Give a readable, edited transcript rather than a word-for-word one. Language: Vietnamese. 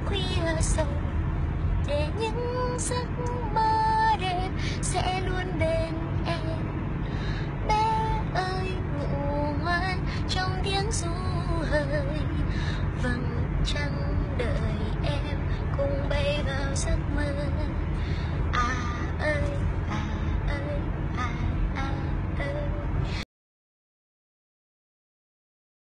khuya sầu, để những giấc mơ đêm sẽ luôn bên